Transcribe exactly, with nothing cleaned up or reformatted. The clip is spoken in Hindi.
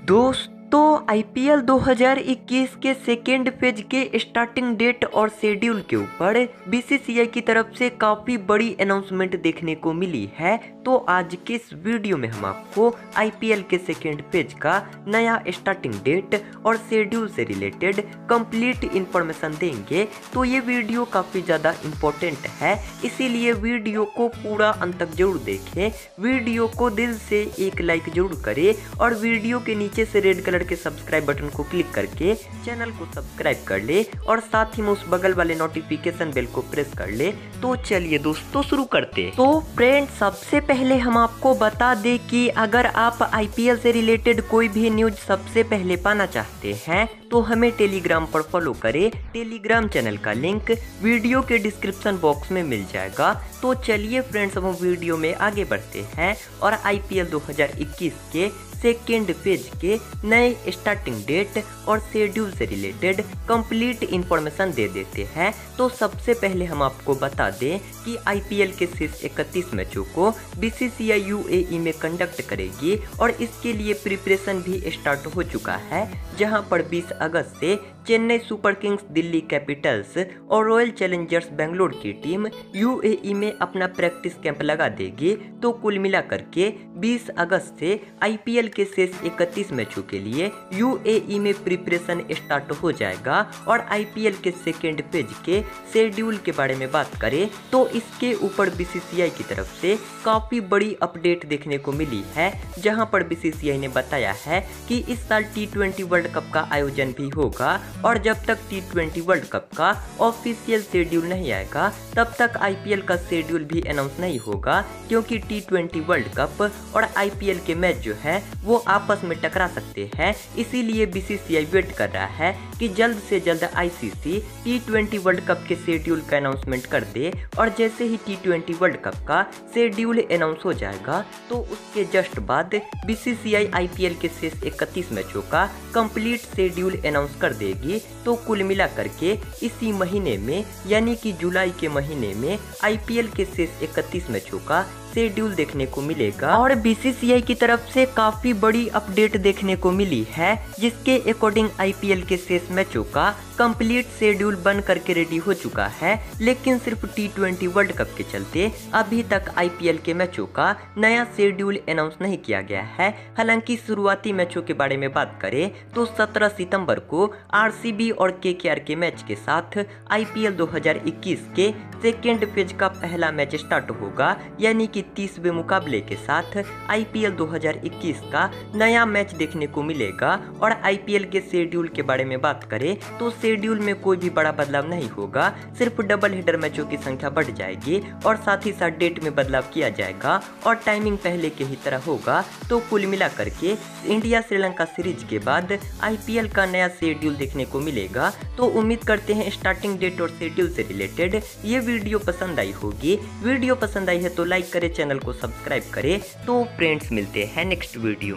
दोस्तों आईपीएल दो हज़ार इक्कीस के सेकेंड फेज के स्टार्टिंग डेट और शेड्यूल के ऊपर बीसीसीआई की तरफ से काफ़ी बड़ी अनाउंसमेंट देखने को मिली है। तो आज के इस वीडियो में हम आपको आईपीएल के सेकेंड फेज का नया स्टार्टिंग डेट और शेड्यूल से रिलेटेड कंप्लीट इंफॉर्मेशन देंगे। तो ये वीडियो काफ़ी ज़्यादा इम्पोर्टेंट है, इसीलिए वीडियो को पूरा अंत तक जरूर देखें। वीडियो को दिल से एक लाइक जरूर करें और वीडियो के नीचे से रेड कलर के सब्सक्राइब बटन को क्लिक करके चैनल को सब्सक्राइब कर ले और साथ ही में उस बगल वाले नोटिफिकेशन बेल को प्रेस कर ले। तो चलिए दोस्तों शुरू करते हैं। तो फ्रेंड सबसे पहले हम आपको बता दें कि अगर आप आईपीएल से रिलेटेड कोई भी न्यूज सबसे पहले पाना चाहते हैं तो हमें टेलीग्राम पर फॉलो करें। टेलीग्राम चैनल का लिंक वीडियो के डिस्क्रिप्शन बॉक्स में मिल जाएगा। तो चलिए फ्रेंड्स हम वीडियो में आगे बढ़ते हैं और आईपीएल दो हज़ार इक्कीस के सेकेंड फेज के नए स्टार्टिंग डेट और शेड्यूल से रिलेटेड कंप्लीट इंफॉर्मेशन दे देते हैं। तो सबसे पहले हम आपको बता दें कि आईपीएल के शेष इकतीस मैचों को बीसीसीआई यूएई में कंडक्ट करेगी और इसके लिए प्रिपरेशन भी स्टार्ट हो चुका है, जहां पर बीस अगस्त से Chennai super kings, Delhi capitals और रॉयल चैलेंजर्स बेंगलोर की टीम यूएई में अपना प्रैक्टिस कैंप लगा देगी। तो कुल मिलाकर के बीस अगस्त से आईपीएल के शेष इकतीस मैचों के लिए यूएई में प्रिपरेशन स्टार्ट हो जाएगा। और आईपीएल के सेकेंड फेज के शेड्यूल के बारे में बात करें तो इसके ऊपर बीसीसीआई की तरफ से काफी बड़ी अपडेट देखने को मिली है, जहां पर बीसीसीआई ने बताया है कि इस साल टी ट्वेंटी वर्ल्ड कप का आयोजन भी होगा और जब तक टी ट्वेंटी वर्ल्ड कप का ऑफिशियल शेड्यूल नहीं आएगा तब तक आईपीएल का शेड्यूल भी अनाउंस नहीं होगा, क्योंकि टी ट्वेंटी वर्ल्ड कप और आईपीएल के मैच जो है वो आपस में टकरा सकते हैं। इसीलिए बीसीसीआई वेट कर रहा है कि जल्द से जल्द ICC T twenty world cup के शेड्यूल का अनाउंसमेंट कर दे और जैसे ही टी ट्वेंटी वर्ल्ड कप का शेड्यूल अनाउंस हो जाएगा तो उसके जस्ट बाद बीसीसीआई आईपीएल के शेष इकतीस मैचों का कंप्लीट शेड्यूल अनाउंस कर देगी। तो कुल मिलाकर के इसी महीने में यानी कि जुलाई के महीने में आईपीएल के शेष इकतीस मैचों का शेड्यूल देखने को मिलेगा। और बीसीसीआई की तरफ से काफी बड़ी अपडेट देखने को मिली है, जिसके अकॉर्डिंग आईपीएल के शेष मैचों का कंप्लीट शेड्यूल बन करके रेडी हो चुका है, लेकिन सिर्फ टी ट्वेंटी वर्ल्ड कप के चलते अभी तक आईपीएल के मैचों का नया शेड्यूल अनाउंस नहीं किया गया है। हालांकि शुरुआती मैचों के बारे में बात करें तो सत्रह सितंबर को आरसीबी और केकेआर के मैच के साथ आईपीएल दो हज़ार इक्कीस के सेकेंड फेज का पहला मैच स्टार्ट होगा, यानी कि तीसवें मुकाबले के साथ आईपीएल दो हज़ार इक्कीस का नया मैच देखने को मिलेगा। और आईपीएल के शेड्यूल के बारे में बात करें तो शेड्यूल में कोई भी बड़ा बदलाव नहीं होगा, सिर्फ डबल हेडर मैचों की संख्या बढ़ जाएगी और साथ ही साथ डेट में बदलाव किया जाएगा और टाइमिंग पहले के ही तरह होगा। तो कुल मिला करके इंडिया श्रीलंका सीरीज के बाद आईपीएल का नया शेड्यूल देखने को मिलेगा। तो उम्मीद करते हैं स्टार्टिंग डेट और शेड्यूल से रिलेटेड ये वीडियो पसंद आई होगी। वीडियो पसंद आई है तो लाइक करें, चैनल को सब्सक्राइब करें। तो फ्रेंड्स मिलते हैं नेक्स्ट वीडियो।